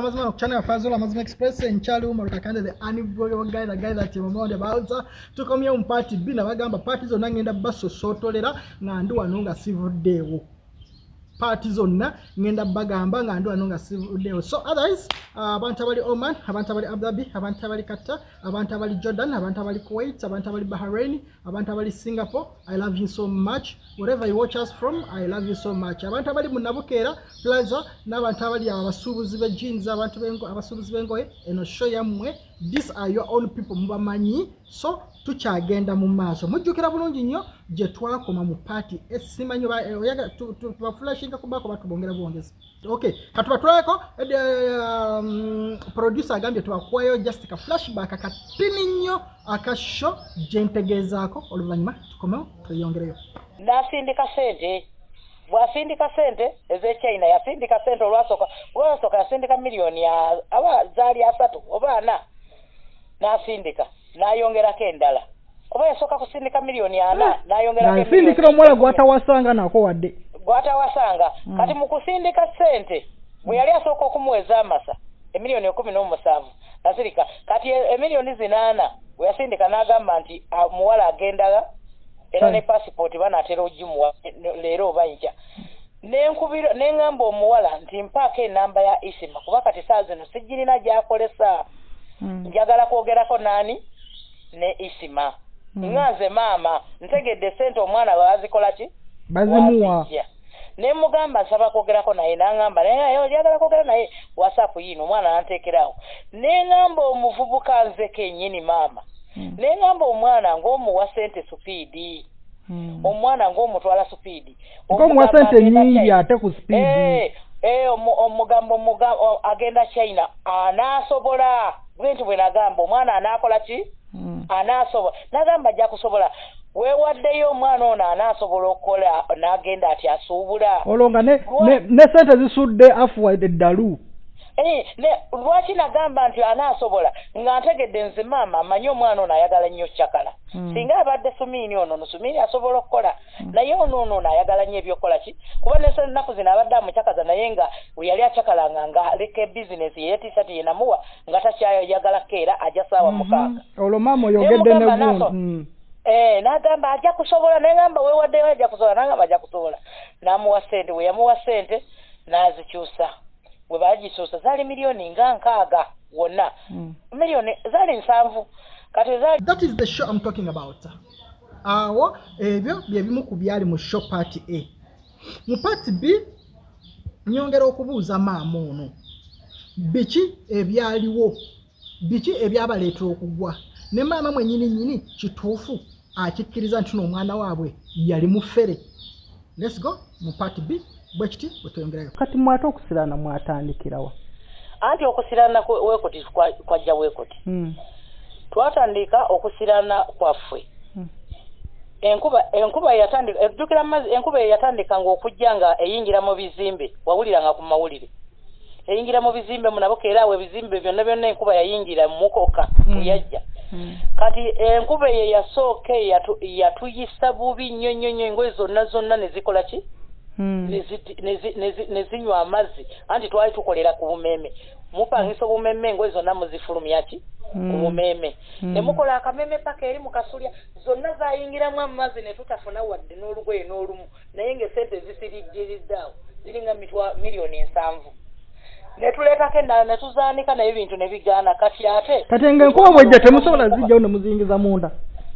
amazima kuchana Fazula Amazima Express enchali umaruka kandi the anniversary guy that mama the bouncer tukomye party B na bagamba party zonna ngenda baso sotolera ngandu wanunga sivudewo party zonna ngenda bagamba ngandu wanunga sivudewo so otherwise abantu abali Oman abantu abali Abu Dhabi abantu abali Qatar abantu abali Jordan abantu abali Kuwait abantu abali Bahrain abantu abali Singapore I love you so much wherever you watch us from I love you so much abantu abali Munabukera Plaza n'abantu abali abasubuzi be jeans abantu bengo abasubuzi bengoye eno show yamwe these are your own people mubamanyi so tukyagenda mu maaso mujjukira bulungi nnyo gye twakoma mu party esimanyo oyaga tubaflashinga kubako batubongera bwongezi okay katubatwako producer agambye tubakwayo just ka flashback akatini nnyo akasho jentegezaako oluvanyuma tukomewo tuyongereyo nasindika sente bwasindika sente eze China yasindika sente olwasoka yasindika milioni ya abazaali 3 oba 4 nasindika nayongera kendala oba yasoka kusindika milioni ya 4 nayongera kendala nasindikira omwala gwatawasanga nako wadde gwatawasanga kati mu kusindika sente bwe yali asoka okumweza amasa emilioni 17 nasirika kati emilioni 8 bwe yasindika n'agamba nti muwala agendala era ne passport banatera ogimuwa leero oba nkya nenkubira nengamba omuwala nti mpaako enamba ya isima kuba kati saa zino sijirina gyakolesa njagala kwogerako nani ne isima nganze maama ntegedde sente omwana bazikola ki bazimuwa ne mugamba nsaba kwogerako naye nangamba naye njagala kwogera naye WhatsApp yino omwana anteekerawo nengamba omuvubuka nze kennyini maama nengamba omwana ng'omuwa sente supiidi omwana ng'omutwala supiidi omuwa sente nyingi ate ku supiidi omugambo agenda China anaasobola bwintu bwe nagamba omwana anaakola ki anaasobola nagamba ajja kusobola weewaddeyo omwana ono anaasobola okukola n'agenda ati asuubula olonga ne sente zisudde afuwa eddalu lwaki nagamba nti anaasobola nga ntegedde nze maama amanyi omwana ono ayagala nnyo kyakala singa abadde sumiini ono sumiini asobola okukola naye ono ayagala nnyo ebyokukola ki kuba n'ennaku zino abadde amukyakaza naye nga we yali akyakalanga nga aleka bizinesi ye tisati ye namuwa nga takyayagala era ajja saawa 6 olwo maama oyogedde ne nagamba ajja kusobola nengamba weewaddeyo ajja kusobola nagamba ajja kusobola namuwa sente we yamuwa sente n'azikyusa bwe bagisuusa zaali milioni nga 6 wonna milioni zaali 7 kati zaali. That is the show I'm talking about. Awo ebyo bye bimu ku byali mu show party A. Mu party B nyongera okubuuza maama ono biki ebyaliwo biki ebyabaleetera okugwa ne maama mwennyini kituufu akikkiriza nti n'omwana waabwe yali mufere. Let's go mu party B bwekiti bwetwongerayo kati mwate okusirana mwatandikirawa anti okusirana wekoti kwajja wekoti twatandika okusirana kwaffe enkuba yatandika ejjukira amazzi enkuba yatandika ng'okujja nga eyingira mu bizimbe wawuliranga ku mawulire eyingira mu bizimbe Munabukera awo ebizimbe byonna enkuba yayingira mukoka yajja kati enkuba ye yasooke yatuyisa bubi nnyo engoye zonna ne zikola ki nezinywa amazzi anti twali tukolera ku bumeme mupangisa obumeme engoye zonna muzifulumya ki ku bumeme ne mukola akameme paka eri mukasulya zonna zayingiramu amazzi ne tutafuna wadde n'olugoye n'olumu naye ng'esente zisirijjiriddaawo ziringa milioni 7 ne tuleetako endala ne tuzaanika naye ebintu ne bigaana kati ate kati ng'enkuba bwejja temusobola zijjawo ne muzingiza munda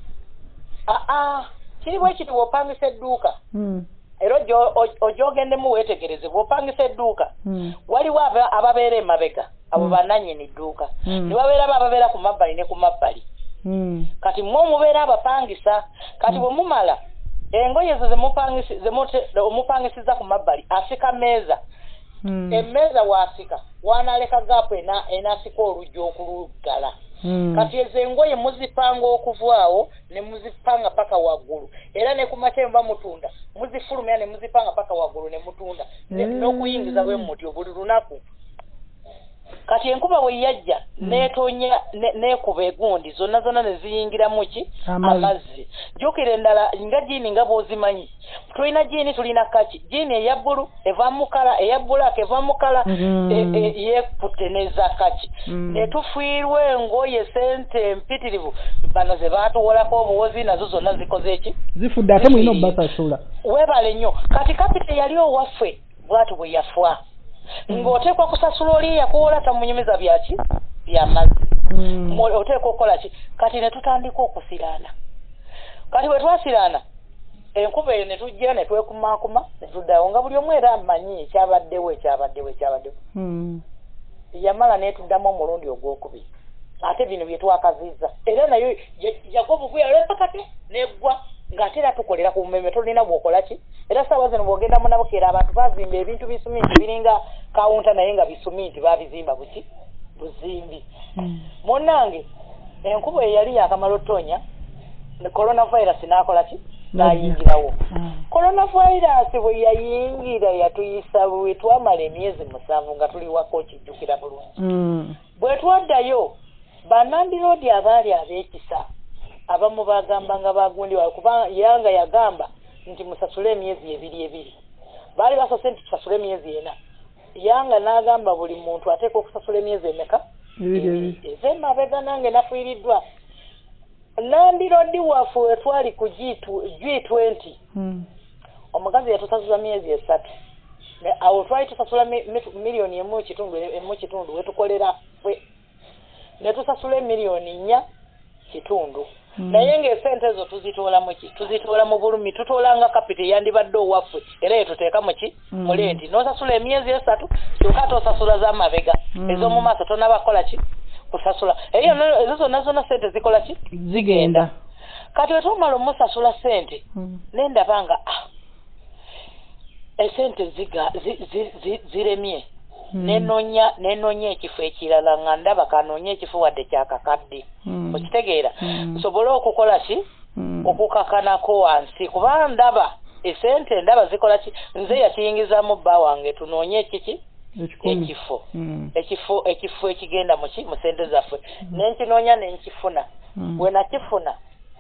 kiri bwe kiti bw'opangisa edduuka era ojogendemu weetegereze bw'opangisa edduuka waliwo ababeera emabega abo bannannyini edduuka ne babeera ababeera ku mabbali ne ku mabbali kati mmwe mubeera abapangisa kati bwe mumala engoye ezo zemupangisiza ku mabbali asika meeza emmeeza waasika wanaaleka gaapu enaasika olujja okulugala kati ezo engoye muzipanga okuvaawo ne muzipanga paka waggulu era ne ku matemba mutunda muzifulumya ne muzipanga paka waggulu ne mutunda n'okuyingiza bwe mutyo buli lunaku kati enkuba bwe yajja netonya nekuba egundi zonna ne ziyingiramu ki amazzi jjukira endala nga jiini nga bw'ozimanyi tulina jiini tulina kaki jiini eya bbulu eva mu kala eya bbulaaka eva mu kala yeekutte neza kaki ne tufiirwa engoye sente empitirivu bano ze baatuwolako obuwozi nazo zonna zikoze eki zifudde ate mulina obbasasula weebale nnyo kati kapita yali owaffe bwatu bwe yafa ng'oteekwa kusasula oli yakuwola tamunyumiza byaki byamazzi oteekwa okukola ki kati ne tutandika okusiraana kati bwe twasiraana enkuba eyo ne tujja ne twekumaakuma ne tuddayo nga buli omu era amanyi ekyabaddewo yamala neetuddamu omulundi ogwokubiri ate bino bye twakazizza era nayo yakobukuya olwepakate neggwa ng'ate era tukolera ku mmemme tolina bw'okola ki era saawa zino bw'ogenda mu Nabukera abantu bazimba ebintu bisuminti biringa kawunta naye nga bisuminti babizimba buzimbi munnange enkuba eyali yakamala ottoonya coronavirus n'akola ki n'ayingirawo coronavirus bwe yayingira yatuyisa bwe twamala emyezi 7 nga tuli wako okijjukira bulungi bwe twaddayo bannandiroodi abaali ab'ekisa abamu bagamba nga bagundiwa kuba yanga yagamba nti musasule emyezi 2 baali basose nti tusasule emyezi 4 yanga n'agamba buli muntu ateeka okusasula emyezi emeka ez'emabega nange nafiiriddwa nandiroodi waffe wetwali ku G20 omukazi yatusasula myezi 3 awo twali tusasula miliyoni emu kitundu wetukolera ffe ne tusasula miliyoni 4 kitundu naye ng'esente ezo tuzitoolamu ki tuzitoola mu bulumi tutoolanga kapita eyandibadde owaffe era yetuteeka mu ki mu lenti n'osasula emyezi 3 kyokka tosasula z'amabega ez'omu maaso tonabakola ki kusasula ezo zonna sente zikola ki zigenda kati wetumala omusasula sente nendaba nga esente ziremye nenonya ekifo ekirala nga ndaba kanoonya ekifo wadde kyakakadde okitegeera nsobole okukola ki okukakanako wansi kubanga ndaba esente ndaba zikola ki nze yakiyingizaamu bba wange tunoonye ekiki ekifo ekigenda mu sente zaffe nenkinoonya nenkifuna bwe nakifuna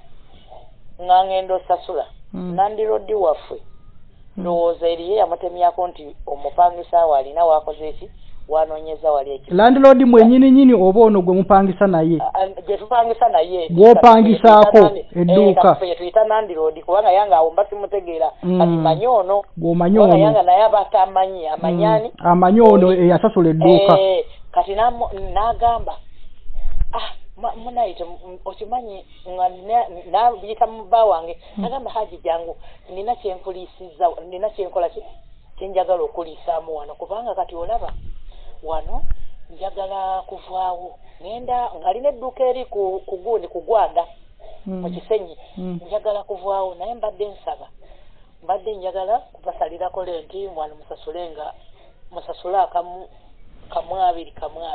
nga ngenda osasula nandiroodi waffe ndowooza eriye yamutemyako nti omupangisa awo alina waakoze eki wanoonyeza wali ekifo landlord mwenyini oba ono gwe mupangisa naye gye tupangisa naye gwopangisaako edduuka tuyita nandiroodi kubanga yange awo mba simutegeera kati manyi ono gwomanyi ono yange naye aba tamanyi amanyani amanyi ono eyasasula edduuka kati n'agamba munaite okimanyi nabiyita mu bba wange nagamba haji jangu nina kyenkulisiza nina kyenkola kyenjagala okuliisaamu wano kubanga kati olaba wano njagala kuvaawo ngenda ngalina edduuka eri ku gundi ku Gwanda mu Kisenyi njagala kuvaawo naye mbadde njagala kubasalirako lenti wano musasule kamwabiri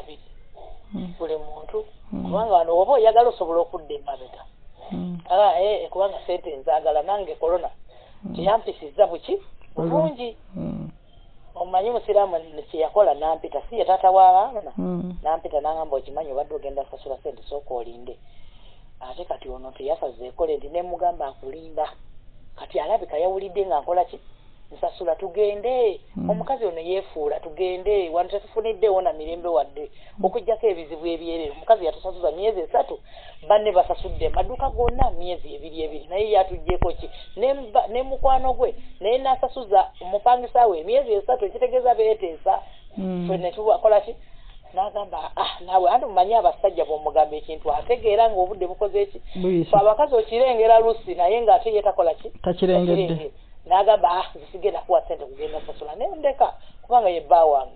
buli muntu kubanga wano oba oyagala osobola okudda emabega kubanga sente nzaagala nange korona teyampisizza buki bulungi omanyi musiraamu kyeyakola nampita si ye taata w'abaana nampita nangamba okimanyi obadde ogenda sasula sente sooka olinde ate kati ono teyasazeeko lenti nemugamba akulinda kati alabika yawulidde nga nkola ki nsasula tugende omukazi ono yeefuula tugende wano tetufuniddeewo na mirembe wadde okuggyako ebizibu ebyerero omukazi yatusasuza myezi 3 banne basasudde maduuka gonna myezi 2 naye yatuggyeko ki ne mukwano gwe naye n'asasuza omupangisa we emyezi 3 ekitegeeza beeteesa ffe ne tukola ki n'agamba naawe andi mumanyi abasajja bw'omugamba ekintu ategeera ng'obudde bukoze eki fe abakazi okirengera lusi naye ng'ate ye takola ki takirengedde n'agamba zisige nakuwa sente kugenda sasula nendeka kubanga ye bba wange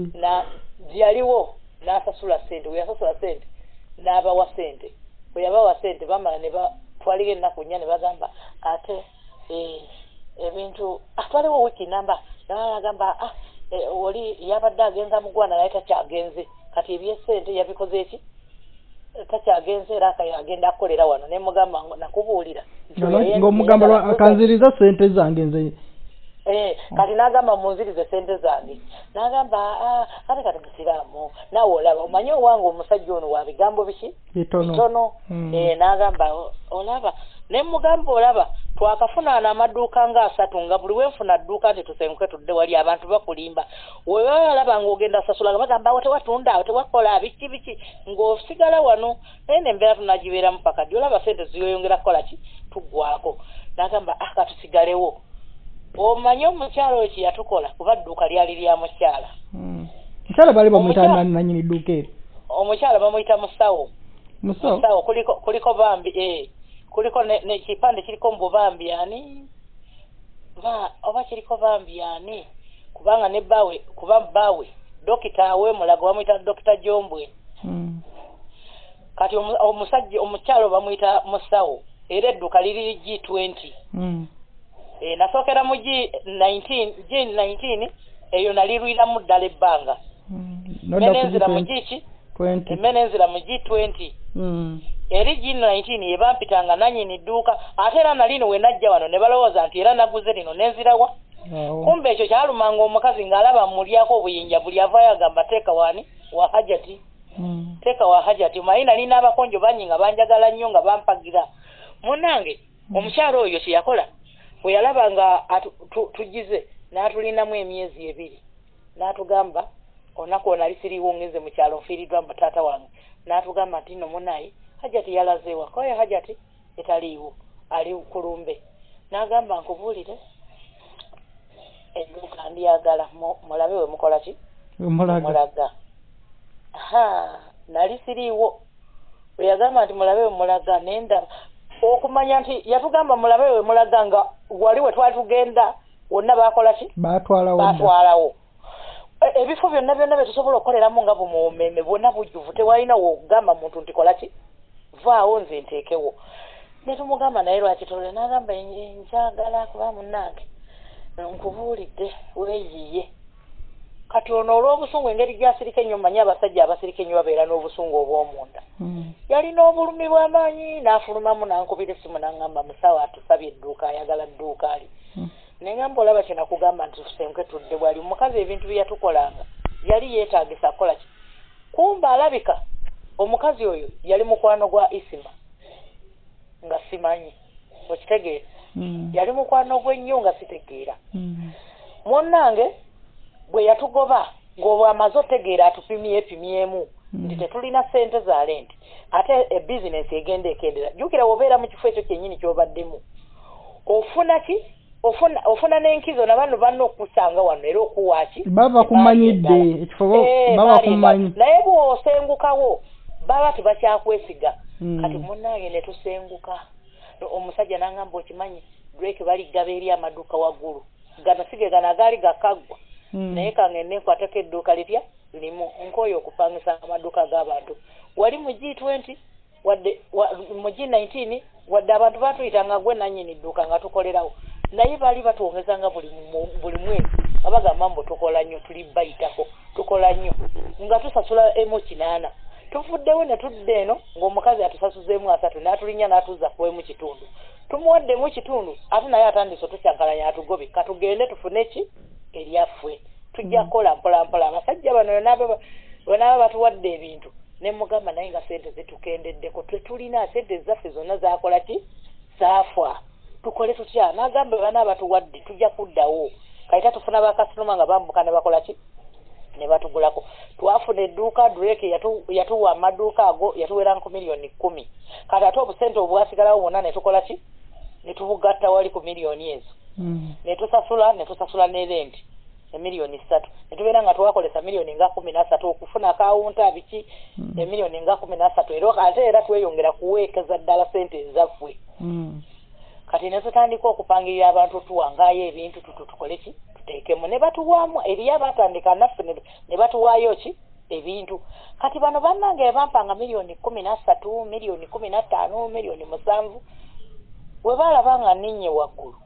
yaliwo n'asasula sente we yasasula sente n'abawa sente bwe yabawa sente bamala ne batwalira ennaku nnya ne bagamba ate ebintu twaliwo wiiki namba n'agamba oli yabadde agenza mu Gwanda naye takyagenze kati ebyesente yabikoze eki takyagenze era agenda akolera wano ne mugamba nakubuulira ng'omugamba akanziriza sente zange nze kati n'agamba munzirize sente zange n'agamba kati musiraamu naawe olaba omanye owange omusajja ono wa bigambo biki bitono n'agamba olaba ne mugamba olaba twakafunaana amaduuka nga 3 nga buli wenfuna dduuka nti tusenguke tudde wali abantu bakulimba webalaba ng'ogenda sasula nga bagamba awo tewatunda awo tewakola biki ng'osigala wano naye nembeera tunagibeeramu paka ddi olaba sente ziyongera kukola ki tuggwako n'agamba katusigalewo omanye omukyalo ekyo yatukola kuba dduuka lyali lya mukyala mukyala bali bamuyita nanyini dduuka eri omukyala bamuyita musawo kuliko bambi kuliko nekipande kiriko mbubambi ani oba kiriko bambi ani kubanga ne bawe dokita awe mulago bamuyita dokita Jombwe kati omusajja omukyalo bamuyita musawo era edduuka liri G20 nasookera mu G19 eyo nalirwiramu ddala ebbanga menenzira mu menenzira mu G20 eri G19 yebampitanga nanyini dduuka ate era nalino we najja wano ne balowooza nti era naguze lino nenzirawa kumbe ekyo kyalumanga omukazi ng'alaba mulyako obuyinja buli avaayo agamba teeka wani wa hajati teeka wa hajati mayi nali n'abakonjo banyi nga banjagala nnyo nga bampagira munnange omukyalo oyo kyeyakola bwe yalaba nga tugize n'atulinamu emyezi 2 n'atugamba olunaku onali siriiwo ngenze mu kyalo nfiiriddwa mu taata wange n'atugamba nti no munayi hajati yalazeewa koye hajati etaliiwo ali kulumbe n'agamba nkubuulire edduuka ndyagala mulabe we mukola ki mulaga nali siriiwo bwe yagamba nti mulabe we mulaga nendaba okumanya nti yatugamba mulabe we mulaga nga wali we twali tugenda wonna bakola ki batwalawo ebifo byonna bye tusobola okukoleramu nga bumuumeme bwonna bujjuvu tewalinawo okugamba muntu nti kola ki vaawo nze nteekewo ne tumugamba naye lwaki tole n'agamba njagala kuba munnange nkubuulidde weeyiye kati ono olw'obusungu engeri gy'asirika ennyo manyi abasajja abasirika ennyo babeera n'obusungu obw'omunda yalina obulumi bw'amaanyi n'afulumamu n'ankubira essimu n'aŋŋamba musawo atusabye edduuka ayagala dduuka ali nengamba olaba kyenakugamba nti tusenguke tudde bwali omukazi ebintu bye yatukolanga yali yeetaagisa kukola ki kumba alabika omukazi oyo yali mukwano gwa Isima nga simanyi okitegeera yali mukwano gwe nnyo nga sitegeera munnange bwe yatugoba ng'obwamaze otegeera atupimyemu nti tetulina ssente za lenti ate ebizinesi egenda ekendera jjukira wobeera mu kifo ekyo kyennyini ky'obaddemu ofuna ki ofuna n'enkizo na bano okusanga wano era okuwaaki baba kumanyidde ekifo baba kumanyi naye bw'osengukawo baba tebakyakwesiga kati munnange ne tusenguka omusajja n'aŋŋamba okimanyi drake baligaba eri amaduuka waggulu gano sige gano agaali gakaggwa naye kangende nkwatako edduuka lipya limu nkooyo okupangisa amaduuka g'abantu wali mu G20 wadde mu G19 wadde abantu batuyitanga gwe nannyini dduuka nga tukolerawo naye baali batwongezanga buli mwezi abagamba mbu tukola nnyo tuli bayitako tukola nnyo nga tusasula M8 tuvuddewo ne tudde eno ng'omukazi atusasuzeemu 3 n'atulinnya n'atuzza kuwemu kitundu tumuwaddemu kitundu ate naye atandise otusyankalanya atugobe katugende tufune ki eryaffe tujja kukola mpolampola abasajja bano wenaaba batuwadde ebintu ne mugamba naye nga sente zitukendeddeko tetulina sente zaffe zonna zakola ki zaafa tukole tutya n'agamba bana batuwadde tujja kuddawo kayita tufuna bakasitoma nga bambuka ne bakola ki ne batugulako twafuna edduuka drake yatuwa amaduuka ago yatuwera nku miliyoni 10 kati ate obusente obwasigalawo bwonna ne tukola ki ne tubugatta wali ku miliyoni ezo ne tusasula ne renti emiliyoni 3 ne tubeera nga twakolesa miliyoni nga 13 okufuna akawunta biki emiliyoni nga 13 era ate era tweyongera kuweekeza ddala sente ezaffe kati ne tutandika okupangirira abantu tuwangaayo ebintu tukole ki tuteekemu ne batuwaamu eriyo abatandika naffe ne batuwaayo ki ebintu kati bano bannange bampanga miliyoni 13 miliyoni 15 miliyoni 7 we balaba nga ninnye waggulu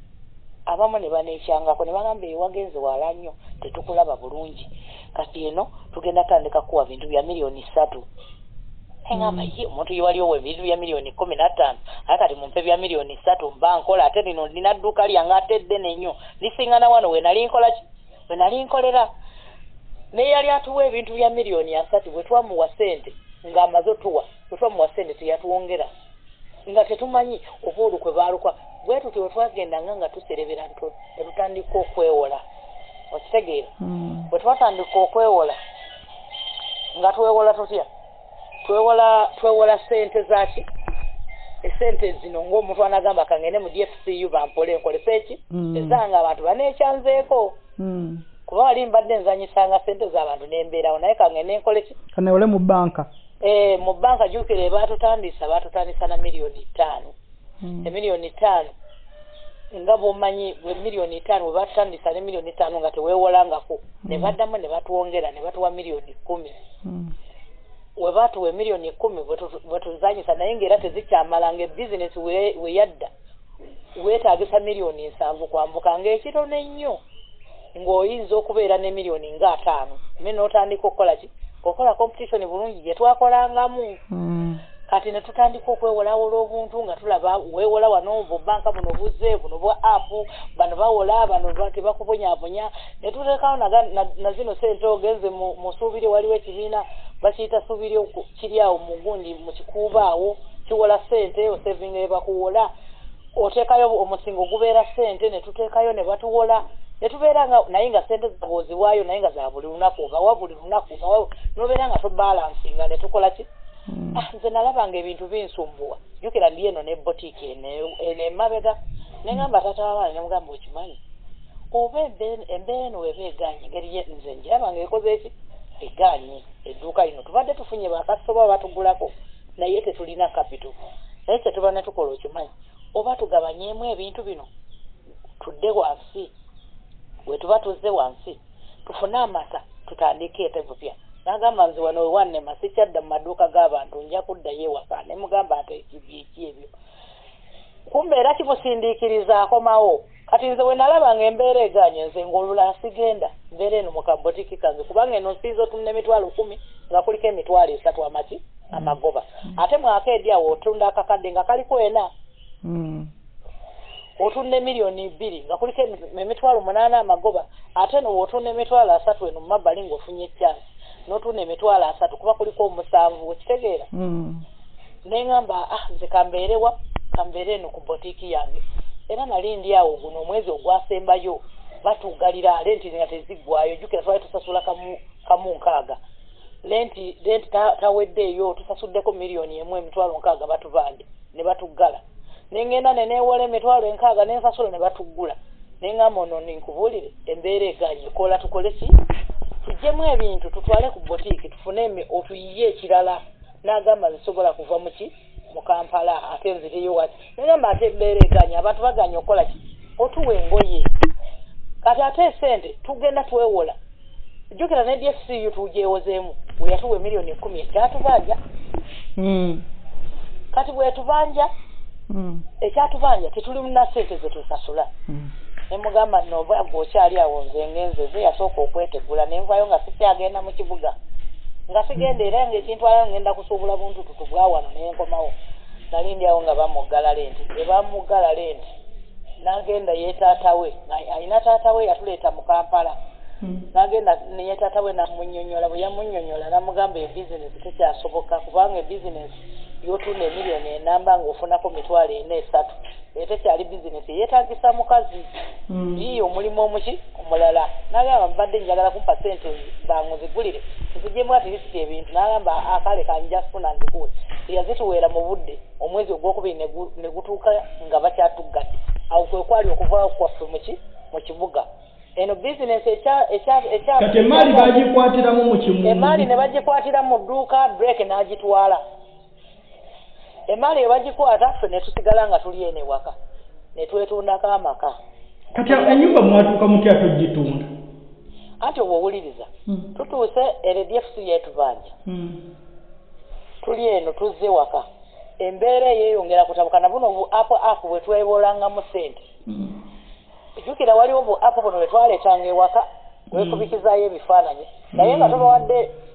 abamu ne baneekyangako ne bagamba ewagenze wala nnyo tetukulaba bulungi kati eno tugenda tandika kuwa bintu bya miliyoni 3 engamba ye omuntu yewaliwo ebintu bya miliyoni 15 akati mumpe bya miliyoni 3 mbankola ate lino lina dduuka lyange ate ddene nnyo lisingana wano we nali nkolera naye yali atuwa ebintu bya miliyoni 3 bwe twamuwa ssente ng'amaze otuwa bwe twamuwa ssente teyatuwongera nga tetumanyi oba olukwe baalukwa bwe tutyo bwe twagendanga nga tuserebera ne tutandika okwewola okitegeera bwe twatandika okwewola nga twewola tutya twewola ssente zaki esente zino ng'omuntu anagamba kangende mu DFCU bampole nkolese eki ezanga abantu baneekyanzeeko kuba wali mbadde nzanyisanga ssente z'abantu n'embeerawo naye kangende nkole ki kanewole mu banka mu banka jukire baatutandisa na miliyoni 5 emiliyoni 5 nga bw'omanyi miliyoni 5 bwe baatutandisa ne miliyoni 5 nga teweewolangako ne baddamu ne batuwongera ne batuwa miliyoni 10 we baatuwa miliyoni 10 bwe tuzanyisa naye ng'era tezikyamalanga ebizinesi we yadda weetaagisa miliyoni 7 kwambuka ng'ekitono ennyo ng'oyinza okubeera ne miliyoni nga 5 me n'otandika okukola ki okola competition bulungi gye twakolangamu kati ne tutandika okwewolawola obuntu nga tulaba weewola wano banka buno buzze buno bwa apu bano bawola bano tebakubonyaabonya ne tuteekawo na zino sente ogenze mu suubiri waliwo ekibiina bakiyita suubiri kiri awo mu gundi mu kikuuba awo kiwola sente osevinga ebakuwola oteekayo omusingo gubeera sente ne tuteekayo ne batuwola ne tubeera nga naye nga sente zaabwe oziwaayo naye nga za buli lunaku ogawa buli lunaku nobeera nga tobalansinga ne tukola ki nze nalabanga ebintu binsumbuwa jukira ndi eno ne botiiki eno emabega ne ngamba taata w'abaana ne mugamba okimanyi oba embeera eno weba eganye engeri nze njirabanga ekoze eki eganye edduuka lino tubadde tufunye bakasitoba batugulako naye tetulina kapito naye kyetuba ne tukola okimanyi oba tugabanyeemu ebintu bino tudde wansi bwe tuba tuzze wansi tufune amata tutandike etebupya nagamba nze wano wewanne masikyadda mu maduuka g'abantu nja kuddayo ewaka ne mugamba ate ekibyeki ebyo kumbe era kimusindiikiriza akomawo kati nze we nalabanga embeera eganye nze ng'olula sigenda mbeera eno mu kabotiki kange kubanga eno nsiiza otunna emitwalo 10 nga kuliko emitwalo 3 amaki amagoba ate mwaka edi awo otunda akakadde nga kaliko 4 otunda miliyoni 2 nga kuliko emitwalo 8 amagoba ate no otunda emitwalo 3 eno mu mabbali ng'ofunye chance n'otunda emitwalo 3 kuba kuliko 7 okitegeera neŋŋamba nze kambeere eno ku botiiki yange era nali ndi awo guno omwezi ogwasembayo batugalira lenti nga teziggwayo jukira twali tusasula kamu 6 lenti taweddeeyo tusasuddeko miliyoni 1 emitwalo 6 batubanja ne batugala nengenda neneewola emitwalo 6 nensasula ne batuggula neŋŋamba ono ninkubuulire embeera eganye kola tukole ki tujjemu ebintu tutwale ku botiiki tufune otuyiye ekirala n'agamba zisobola kuva mu Kampala ate nzireyo wati nagamba ate embeera eganye abantu baganye okukola ki otuwa engoye kati ate sente tugenda twewola jjukira ne DFCU tugyewozeemu we yatuwa miliyoni 10 ekyatubanja kati bwe yatubanja ekyatubanja tetuli muna sente zetusasula nemugamba noba gwokyali awo nze ngenze ze yasooka okwetegula nenvayo nga sikyagenda mu kibuga nga sigenda era ng'ekintu ala ngenda kusuubula buntu tutubwawano nenkomawo nali ndi awo nga bamuggala lenti ebamuggala lenti n'agenda yeetaatawe alina taatawe yatuleeta mu Kampala n'agenda neyetaatawe namunnyonnyola bwe yamunnyonnyola namugamba ebizinesi tekyasoboka kubanga ebizinesi yotunda emiliyoni enamba ng'ofunako mitwalo 4-3 tekyali bizinesi yeetaagisa mukazi yiyo omulimu omulala n'agamba mbadde njagala kumpa sente banguzigulire nzijjemu atirisiti ebintu n'agamba akale kanja funa nzikuwe yazituweera mu budde omwezi ogwokubiri ne gutuuka nga bakyatuggadde awo kwe kwali okuvaawo kwaffe mu kibuga eno bizinesi kati emaali bagikwatiramu mu kimundu emaali ne bagikwatira mu dduuka break n'agitwala emaali ebagikwata ffe ne tusigala nga tuli ene waka ne twetundako amaka kati ennyumba mwatuuka mutya tugitunda anti obwowuliriza tutuuse RDFC yetubanja tuli eno tuzze waka embeera eyeyongera kutabukana buno bu apu bwe twewolangamu sente jjukira waliwo bu apu buno bwe twaleetanga ewaka wekubikizaayo ebifaananyi naye nga tubawadde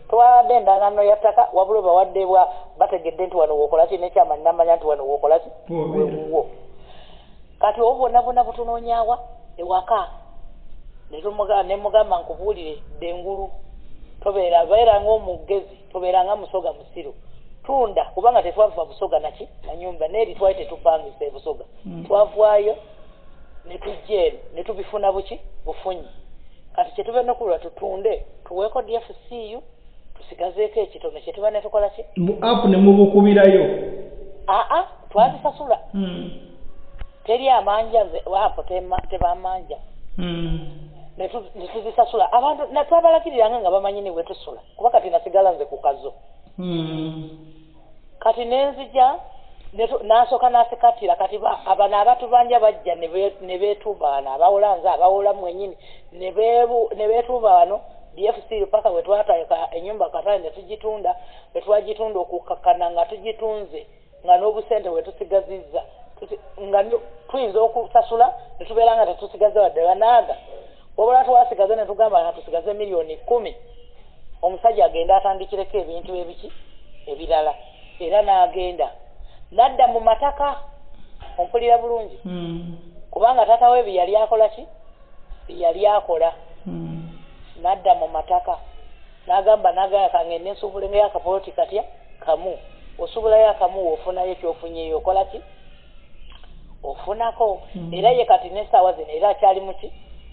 twawadde endagaano ya ttaka wabula bawaddebwa bategedde nti wano wokola ki n'ekyama namanya nti wano wokola ki weewuwo kati obwo bwonna butunoonyawa ewaka ne mugamba nkubuulire ddengulu beera ng'omugezi tobeeranga musoga musiru tunda kubanga tetwava busoga naki na nyumba neeri twali tetupangisa ebusoga twavaayo ne tujja eno ne tubifuna bufunyi kati kyetuba nokulwa tutunde tuweeko DFCU tusigazeeko ekitono kyetuba ne tukola ki apu ne mubukubirayo twazisasula teri amanja apo tebamanja ne tuzisasula abantu natwabalakiriranga nga bamanyi ne wetusula kuba kati nasigala nze ku kazo kati nenzija nasooka nasikatira kati abana abatubanja bajja ne beetuuba wano abawola nze abawola mwenyini ne beetuuba wano DFC paka wetwatayika enyumba katale ne tugitunda wetwagitunda okukakana nga tugitunze nga n'obusente wetusigazizza nga tuyinza okusasula ne tubeera nga tetusigaze wadde banaaga wabula twasigaze ne tugamba nga tusigaze miliyoni 10 omusajja agenda atandikireko ebintu ebirala era n'agenda nadda mu mataka ompulira bulungi kubanga taata we byali akola ki byali akola nadda mu mataka n'agamba nagaya kange nensuubule yakapoloti katya kamu osubulayo akamu ofunayo ekyofunyeyo okola ki ofunako era ye kati n'essaawa zino era akyali muki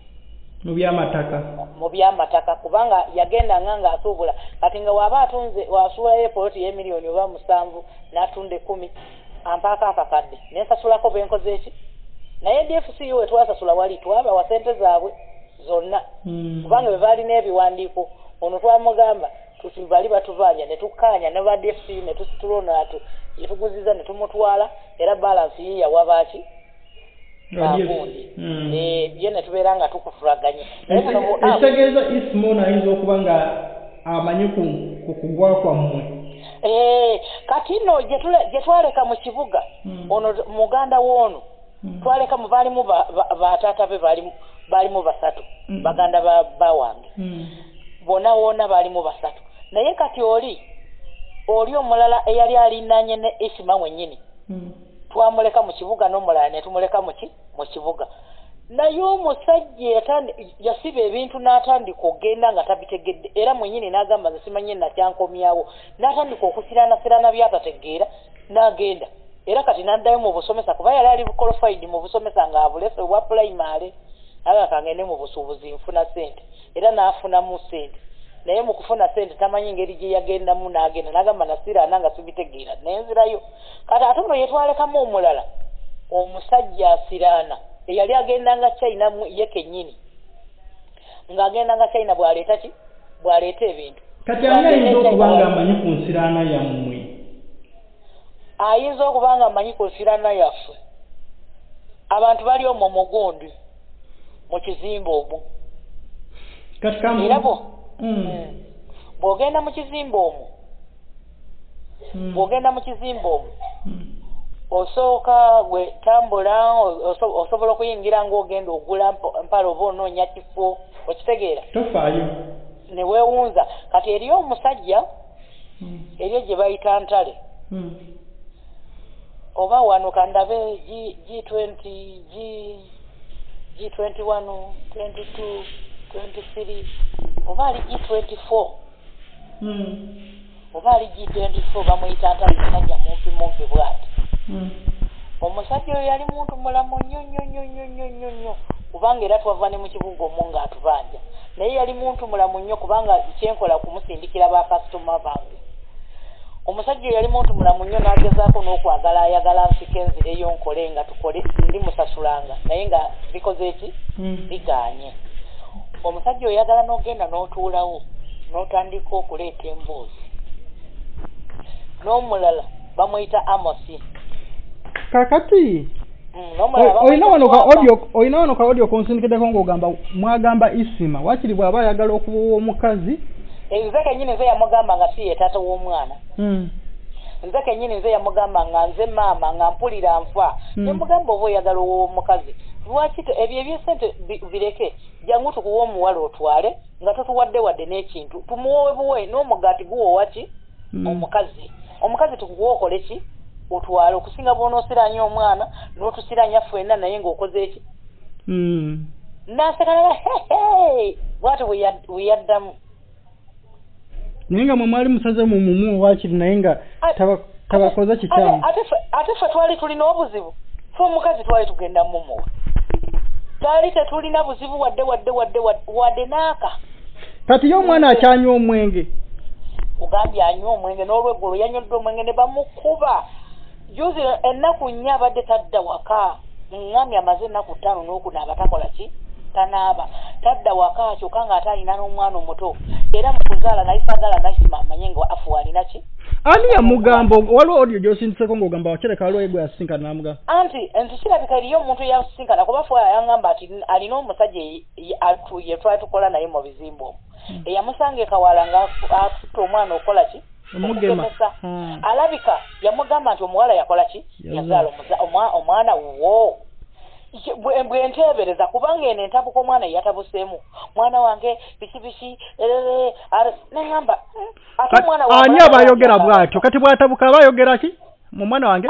mu byamataka kubanga yagenda nga asuubula kati nga waba atunze wasuulayo poloti y'emiliyoni oba 7 n'atunda 10 ampaako akakadde nensasulako benkoze eki naye DFCU wetwasasula wali twabawa sente zaabwe zonna kubanga bwe baalina ebiwandiiko ono twamugamba tuti bali batubanja ne tukkaanya ne ba DFCU ne tusitulona yetuguziza ne tumutwala era balansi ye yawabaaki ye ne tubeera nga tukufulaganye ekitegeeza ismona ayinza okuba nga amanyi ku kugwa kwammwe kati nno gye twaleka mu kibuga ono muganda w'ono twaleka mu baalimu bataata be baalimu 3 baganda bawange bonna wonna baalimu 3 naye kati oli omulala eyali alinanye ne Isima mwennyini twamuleka mu kibuga n'omulala ne tumuleka mu kibuga naye omusajja yasiba ebintu n'atandika okugenda nga tabitegedde era mwennyini n'agamba nze simanyi nakyankomyawo n'atandika okusiraanasiraana byatategeera n'agenda era kati n'addayo mu busomesa kuba yali ali qualified mu busomesa nga abulese obwa primary aga kangende mu busuubuzi nfuna sente era n'afunamu sente naye mu kufuna sente tamanyi ngeri gye yagendamu n'agenda n'agamba nasiraana nga sibitegeera nenzirayo kati ate ono yetwalekamu omulala omusajja asiraana eyali agendanga China ye kennyini ng'agendanga China bw'aleeta ebintu kati ayinza okuba nga amanyi ku nsiraana yammwe ayinza okuba nga amanyi ku nsiraana yaffe abantu bali omwo mugundi mu kizimbe omwo era bw'ogenda mu kizimbe omwo osooka gwe tambula osobola okuyingira ng'ogenda ogula mpala oba onoonya kifo okitegeera tofaayo ne weewunza kati eriyo omusajja eryo gye bayita ntale oba wano kandabe G20 G21 22 23 oba ali G24 oba ali G24 bamuyita ntale musajja mumpi bwati omusajja oyo yali muntu mulamu nnyo kubanga era twava ne mu kibuga omwo ng'atubanja naye yali muntu mulamu nnyo kubanga kyenkola kumusindikira bakasitoma bange omusajja oyo yali muntu mulamu nnyo n'agezaako n'okwagala ayagala nsika enzireyo nkole nga tukole ndi musasulanga naye nga bikoze eki biganye omusajja oyo yagala n'ogenda n'otuulawo n'otandika okuleeta emboozi n'omulala bamuyita Amosi kakati olina wano ka audio konsindikiddeko ng'ogamba mwagamba Isima wakiri bw'aba ayagala okuba omukazi nze kennyini nze yamugamba nga si ye taata w'omwana nze kenyini nze yamugamba nga nze maama nga mpulira nfa nemugamba oba oyagala omukazi lwaki ebyo ebyesente bireke jangu tukuwa omuwala otwale nga totuwadde wadde n'ekintu tumuwowe buwe n'omugaati guwowa ki omukazi tukuwa okole ki otwale okusinga bw'onoosiranya omwana n'otusiranya ffenna naye ng'okoze eki nasekana bwati weyaddamu naye nga mwe mwali musaze mu mumu waakiri naye nga tabakoze kikyamu ate ffe twali tulina obuzibu fe omukazi twali tugenda mumuwa twali tetulina buzibu wadde naaka kati ye omwana akyanywa omwenge ugambye anywa omwenge n'olweggulo yanywedde omwenge ne bamukuba juzi ennaku nnya abadde tadda waka ngambye amaze ennaku 5 n'okunaaba takola ki tanaaba tadda waka kyokka nga ate alina n'omwana omuto era mu kuzaala nayisaagala nasima amanye nga afu alina ki ani yamugamba waliwo odio gyosindiseko ng'ogamba wakereka waliwo egwe yasinkana n'amugamba nti kirabika eriyo omuntu yasinkana kuba fu yangamba ati alina omusajja ye twali tukola naye mu bizimbo eyamusanga ekawala nga atutta omwana okola ki omugema alabika yamugamba nti omuwala yakola ki yazaala omwana wo bwe nteebereza kubanga eno entabuka omwana yatabuseemu mwana wange biki neŋŋamba ate omwana ani abayogera bw'atyo kati bw'atabuka abayogera ki mu mwana wange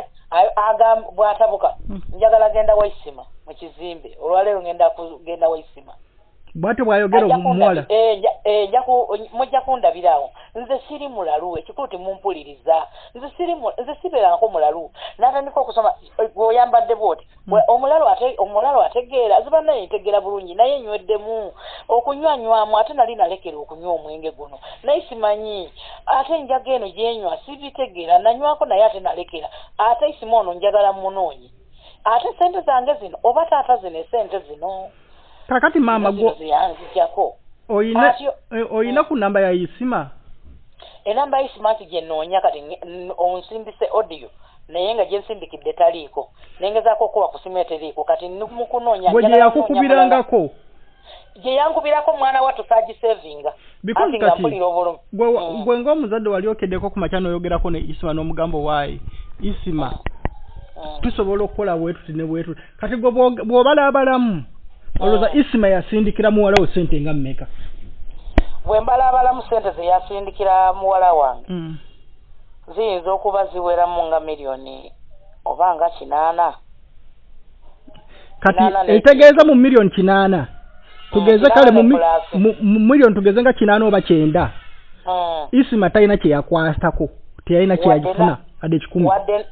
bw'atabuka njagala genda waisima mu kizimbe olwaleero genda waisima bwate bwayogera omuwala mujja kundabirawo nze siri mulalu ekikulu timumpuliriza nze sibeeranko mulalu n'atandika okusoma bw'oyambadde bwoti omulalu ategeera ziba naye ntegeera bulungi naye nyweddemu okunywanywamu ate nali nalekera okunywa omwenge guno naye simanyi ate enjaga eno gyenywa sibitegeera nanywako naye ate nalekera ate isima ono njagala munoonyi ate sente zange zino oba taata zino esente zino kakati maama gwo oyina ku namba ya isima enamba ya isima nti gye nnoonya kati onsimbise audio naye nga gye nsindikidde taliiko nengezaako okuba ku simu eteriiko kati mu kunoonya gwe gye yakukubirangako gye yankubirako mwana wattu saagisevinga because kati gwe ng'omuzadde wali okeddeko ku makya n'oyogerako ne isima n'omugambo waayi isima tusobola okukola bwetuti ne bwetuti kati gwe bw'obalaabalamu olowooza isima yasindikira muwala wo sente nga mmeka bwe mbalaabalamu sente ze yasindikira muwala wange ziyinza okuba ziweramu nga miliyoni oba nga 8 kati etegeeza mu miliyoni 8 tugeze kale mu miliyoni tugeze nga 8 oba 9 isima talina kye yakwatako teyalina kye yagifuna adde 10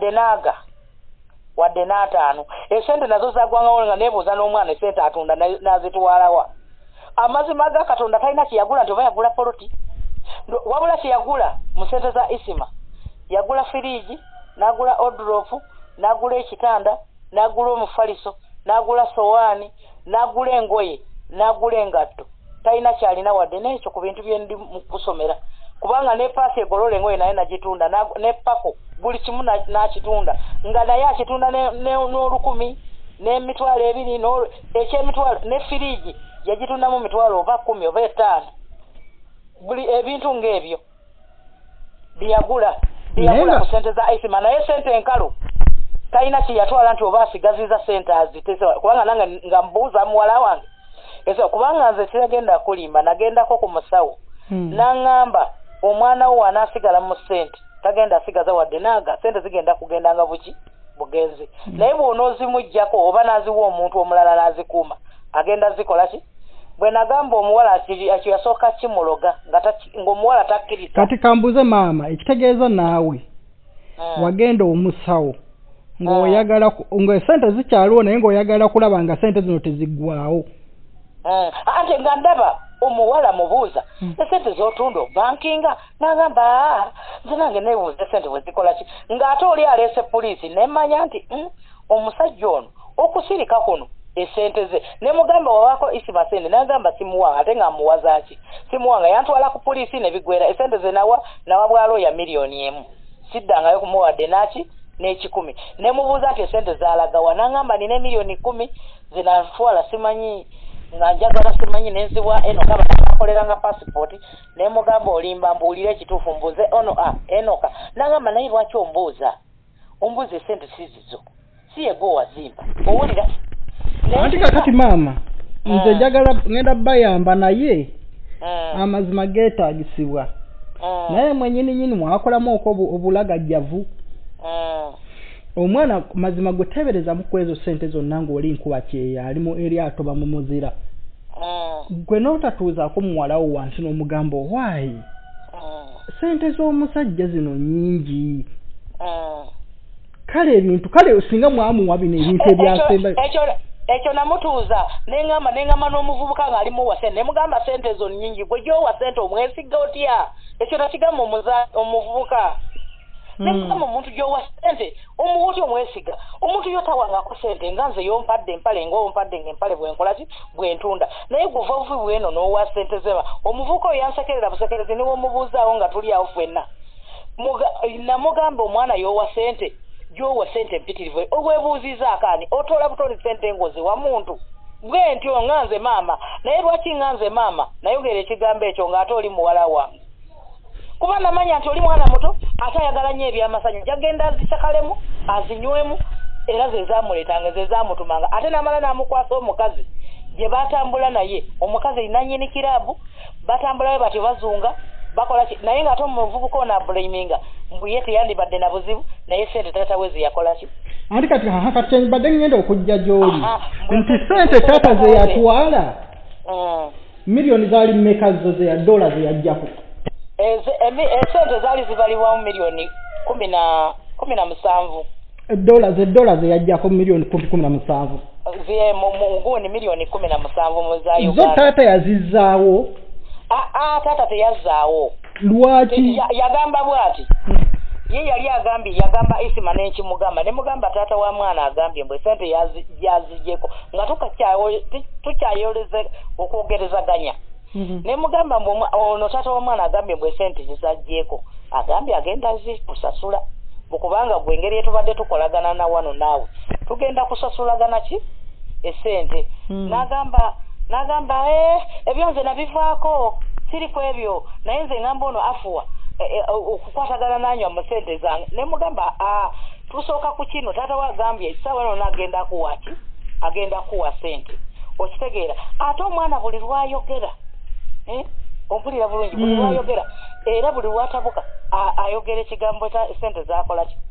wadde n'ataano esente nazo zagwangawo nga neebuuza n'omwana esente atunda n'azitwalawa amazima ga katonda talina kyeyagula nti oba yagula poloti wabula kyeyagula mu sente za isima yagula firiigi n'agula odrofu n'agula ekitanda n'agula omufaliso n'agula sowaani n'agula engoye n'agula engatto talina kyalina wadde n'ekyo ku bintu bye ndi mu kusomera kubanga ne paasi egolola engoye naye nagitunda ne pako buli kimu n'akitunda nga naye akitunda n'olukumi n'emitwalo 2 ekyemitwalo ne firiigi yagitundamu mitwalo oba 10 oba 5 buli ebintu ng'ebyo byeyagula ku sente za isima naye sente enkalu talina kyeyatwala nti oba asigaziza sente azitese kubanga nange nga mbuuza muwala wange kubanga nze sinagenda kulimba nagendako ku musawo n'aŋŋamba omwana wo anaasigala mu sente tagenda asigaza wadde naaga sente zigenda kugenda nga bugenzi naye bw'onoozimuggyako oba n'aziwa omuntu omulala n'azikuuma agenda zikola ki bwe nagamba omuwala akyo yasooka kimuloga ng'omuwala takkiriza kati kambuze maama ekitegeeza naawe wagenda omusawo ng'oyagala ng'esente zikyaliwo naye ng'oyagala kulaba nga sente zino teziggwawo ate nga ndaba omuwala mubuuza esente z'otunda bankinga n'agamba nze nange neebuuza esente bwe zikola ki ng'ate oli aleese poliisi nemmanya nti omusajja ono okusirika kuno esente ze ne mugamba wawaako isima sente n'agamba simuwanga ate nga muwaza ki simuwanga yantwala ku poliisi ne bigwera esente ze nawa bwalooya miliyoni 1 siddangayo kumuwadde naki n'ekikumi ne mubuuza nti esente zaalagawa n'agamba nina miliyoni 10 zinatwala simanyi nga njagala simanyi nenziwa Enoka bakoleranga passport ne mugamba olimba mbuulire ekituufu mbuze Enoka nagamba naye lwaki ombuuza ombuze sente sizizo si yego wazimba owulira anti kakati maama nze njagala ngenda bayamba naye amazima geetaagisibwa naye mwenyini mwakolamu obulagajjavu omwana mazima gutebereza mu kwezo sente zonna ng'oli nkuba kyeya ali mu eryato bamumuzira gwe n'otatuuzaako muwalawo wansi n'omugamba owaayi sente z'omusajja zino nnyingi kale ebintu kale singa mwamuwa bino ebintu ebyasemba ekyo namutuuza nengamba n'omuvubuka ng'ali muwa sente nemugamba sente zo nnyingi gwe gy'owa sente omwesiga otya ekyo nakigamba omuvubuka nemugamba omuntu gy'owa sente omuwuti omwesiga omuntu yotawangako sente nga nze yompadde empale ngaompadde ng'empale bwenkolaki bwentunda naye guva ovubi bweno n'owa sente zeba omuvubuka oyo yansekerera busekerezi niwe omubuuzaawo nga tuli awo ffenna namugamba omwana y'owa sente gy'owa sente mpitirivu obwebuuziza akaani otoola butoni sente ngozi wa muntu bwe ntyo nganze maama naye lwaki nganze maama nayogera ekigambo ekyo ng'ate oli muwala wange kuba namanya nti oli mwana muto ate ayagala nnyo ebyamasanyu jagenda azisakalemu azinywemu era ze zaamuleetanga ze zaamutumanga ate namala n'amukwasa omukazi gye baatambula naye omukazi nanyini kiraabu batambulayo batyo bazunga bakola ki naye ng'ate omuvubuka ono abulayiminga mbuye teyandibadde na buzibu naye sente taata we zeyakola ki anti kati badde ngenda okujja gy'oli nti sente taata ze yatwala miliyoni zaali mmeka zo ze ya dola ze yajjako sente zaali zibalibwamu miliyoni 17 dola ze yajjako miliyoni 17 muguni miliyoni 17 mu za Uganda zo taata yazizaawo taata teyazzaawo lwaki yagamba bwati ye yali yagamba Isima n'ekimugamba ne mugamba taata wa mwana agambye mbwe sente yazijjeko nga tukyayoleze okwogerezaganya ne mugamba mbwe ono taata wa mwana agambye mbwe sente zizajjeko agambye agenda zikusasula bukubanga gwe engeri etubadde tukolagana na wano naawe tugenda kusasulagana ki esente n'agamba ebyo nze nabivaako siri ku ebyo naye nze ngamba ono afuwa okukwatagana nanywa mu sente zange ne mugamba tusooka ku kino taata we agambye essaawa eno n'agenda kuwa ki agenda kuwa sente okitegeera ate omwana buli lwayogera ompulira bulungi buli lwayogera era buli lwatabuka ayogera ekigambo sente zakola ki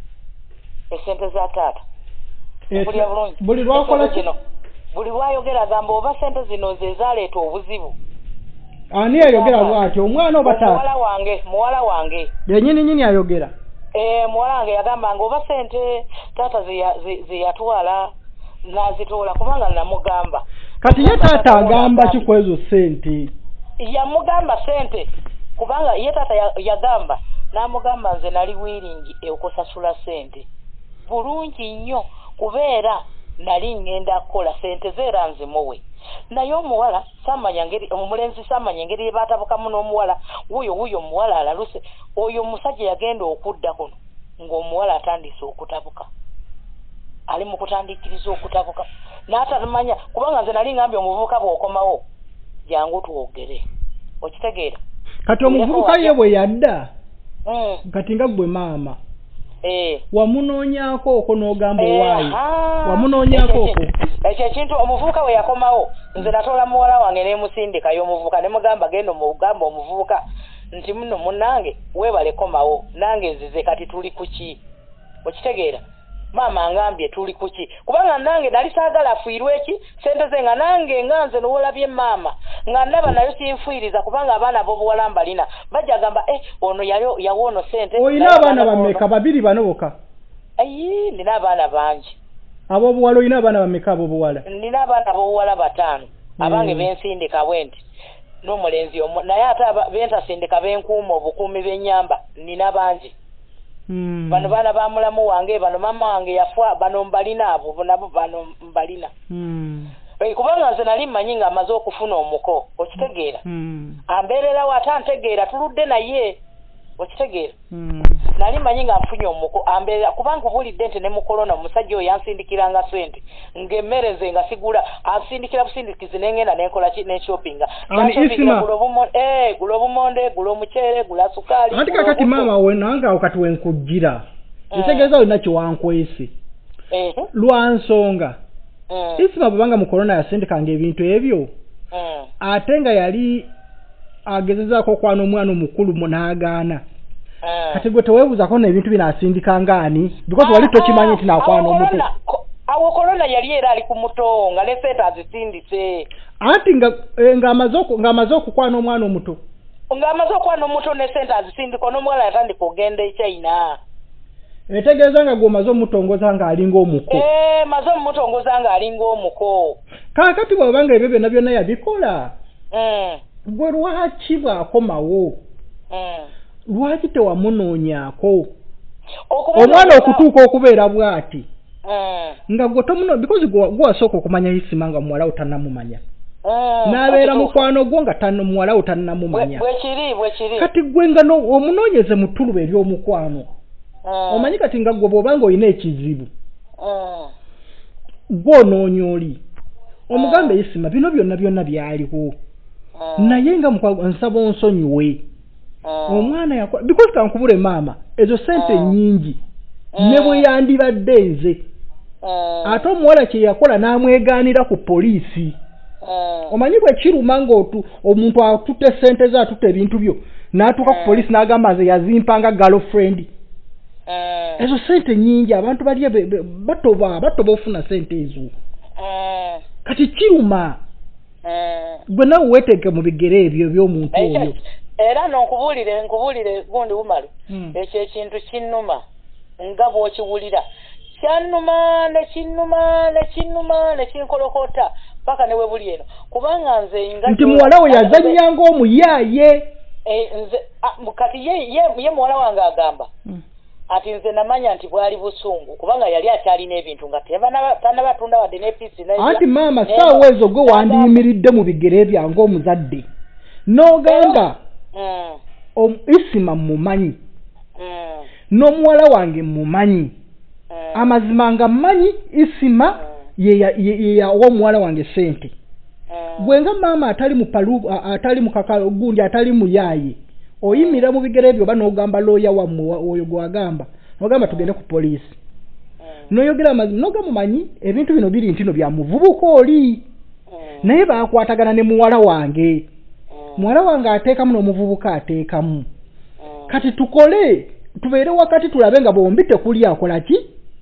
esente za taata ompulira bulungi buli lwakola kino buli lwayogera agamba oba sente zino ze zaleeta obuzibu ani ayogera bwati omwana oba taata muwala wange yennyini ayogera muwala wange yagamba nga oba sente taata ze yatwala n'azitoola kubanga namugamba kati ye taata agamba ki ku ezo sente yamugamba sente kubanga ye taata yagamba n'amugamba nze nali wiringi okusasula sente bulungi nnyo kubeera nali ngenda kukola sente zeera nzimuwe naye omuwala samanya ngeri omulenzi samanya ngeri baatabukamu n'omuwala wuyo omuwala alaluse oyo omusajja yagenda okudda kuno ng'omuwala atandise okutabuka ali mu kutandikiriza okutabuka n'atamanya kubanga nze nali ngambye omuvubuka bw'okomawo jangu twogere okitegeera kati omuvubuka ye bwe yadda kati nga gwe maama wamunoonyako okwo n'ogamba owaayi wamunoonyako okwo ekyo ekintu omuvubuka we yakomawo nze natoola muwala wange n'emusindikayo omuvubuka ne mugamba genda omugamba omuvubuka nti muno munnange weebale komawo nange nzize kati tuli kuki okitegeera maama angambye tuli kuki kubanga nange nali saagala afiirwe eki sente ze nga nange nga nze n'olabye maama nga ndaba nayo sinfuiriza kubanga abaana b'obuwala mbalina bajja gamba ono yawoono sente oyina abaana bameka babiri bano boka ayi nina abaana bangi ab'obuwala oyina abaana bameka ab'obuwala nina abaana b'obuwala 5 abange bensindika bwenti n'omulenzi omu naye ate bentasindika benkuuma obukuumi b'ennyamba nina bangi bano baana ba mulamu wange bano mama wange yafa bano mbalina abo nabo bano mbalina kubanga nze nali mmanyi nga amaze okufuna omuko okitegeera ambeererawo ate antegeera tuludde naye okitegeera nali manyi nga nfunye omuko ambeera kubanga bulidde nti ne mu corona omusajja oyo yansindikiranga sente ng'emmere nze nga sigula ansindikira busindikizi n'engenda n'enkola ne shoppinga gula obumonde gula omuceere gula sukaali anti kakati maama we nange awo kati wenkujjira kitegeeza olina kyewankwese lwa nsonga Isima bwanga mu corona yasindikanga ebintu ebyo ate nga yali agezezaako okwana omwana omukulu n'agaana kati gwe teweebuuzako n'ebintu binaasindikanga ani because wali tokimanyi nti naakwana omuto awo corona yali era ali ku muto nga ne sente azisindise anti ng'amaze okukwana omwana omuto ng'amaze okwana omuto ne sente azisindika n'omuwala yatandika okugenda e China etegeeza nga gwomaze omutongoza ng'alinga omuko maze omutongoza ng'alinga omuko kaakati bw'abanga ebyo byonna byonna yabikola gwe lwaki bw'akomawo lwaki tewamunoonyaako omwana okutuuka okubeera bw'ati nga gwe tomuno because gwasooka okumanya Isima nga muwala otannamumanya n'abeera mukwano gwo nga muwala otannamumanya bwekiri kati gwe nga omunoonyeze mu ttuluba ery'omukwano omanyi kati nga gwe bw'obanga olina ekizibu gw'onoonya oli omugambe Isima bino byonna byaliwo naye nga nsaba onsonyiwe omwana yakola because kankubule maama ezo sente nnyingi ne bwe yandibadde nze ate omuwala kye yakola n'amwegaanira ku poliisi omanyi bwe kiruma ng'omuntu atutte sente ze atutte ebintu byo n'atuuka ku poliisi n'agamba nze yazimpanga girlfriend ezo sente nnyingi abantu bali batoba ofuna sente ezo kati kiruma gwe nawe weeteeke mu bigere ebyo by'omuntu oyo era nkubulire gundi Umaru ekyo ekintu kinnuma nga bw'okiwulira kyannuma ne kinkolokota paka ne we buli eno kubanga nze nti muwala we yazannyanga omuyaaye nze kati ye muwala wange agamba ati nze namanya nti bwali busungu kubanga yali akyalina ebintu nga tanabatunda wadde n'epiisi anti maama saawa ezo gwe wandiyimiridde mu bigere byange omuzadde n'ogamba Isima mumanyi n'omuwala wange mumanyi amazima nga mmanyi Isima ye omuwala wange sente gwe nga maama atali mu kakalo gundi atali muyaaye oyimira mu bigere ebyo oba n'ogamba looya wammwe oyo gwagamba n'ogamba tugende ku poliisi n'oyogera amazima n'ogamumanyi ebintu bino biri ntino bya muvubuka oli naye baakwatagana ne muwala wange ateekamu n'omuvubuka ateekamu kati tukole tubeere wakati tulabe nga bombi tekuli akola ki